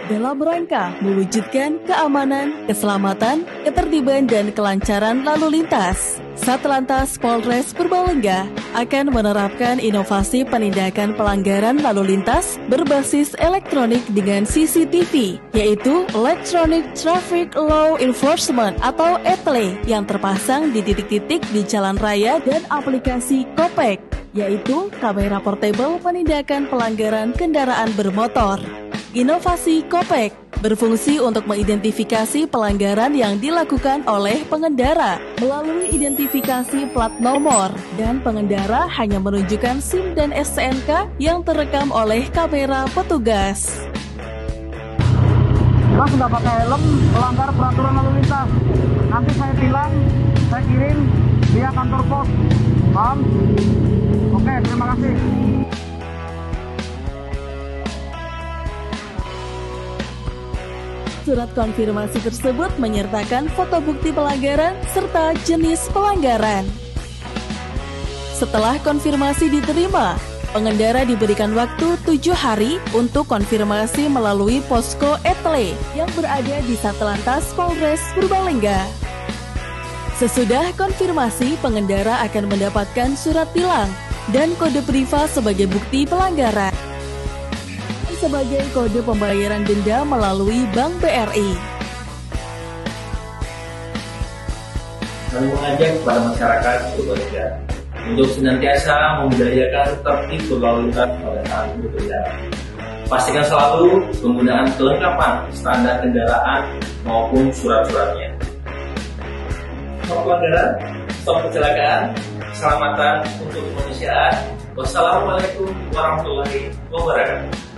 dalam rangka mewujudkan keamanan, keselamatan, ketertiban, dan kelancaran lalu lintas. Satlantas Polres Purbalingga akan menerapkan inovasi penindakan pelanggaran lalu lintas berbasis elektronik dengan CCTV, yaitu Electronic Traffic Law Enforcement atau ETLE, yang terpasang di titik-titik di jalan raya dan aplikasi Kopek, yaitu kamera portable penindakan pelanggaran kendaraan bermotor. Inovasi Kopek berfungsi untuk mengidentifikasi pelanggaran yang dilakukan oleh pengendara melalui identifikasi plat nomor, dan pengendara hanya menunjukkan SIM dan STNK yang terekam oleh kamera petugas. Mas sudah pakai helm, melanggar peraturan lalu lintas. Nanti saya tilang, saya kirim via kantor pos. Paham? Oke, terima kasih. Surat konfirmasi tersebut menyertakan foto bukti pelanggaran serta jenis pelanggaran. Setelah konfirmasi diterima, pengendara diberikan waktu 7 hari untuk konfirmasi melalui posko ETLE yang berada di Satlantas Polres Purbalingga. Sesudah konfirmasi, pengendara akan mendapatkan surat tilang dan kode priva sebagai bukti pelanggaran, sebagai kode pembayaran denda melalui Bank BRI. Kami mengajak kepada masyarakat Purbalingga untuk senantiasa membudayakan tertib berlalu lintas pada saat berkendara. Pastikan selalu penggunaan kelengkapan standar kendaraan maupun surat-suratnya. Stop pelanggaran, stop kecelakaan, keselamatan untuk kemanusiaan. Wassalamualaikum warahmatullahi wabarakatuh.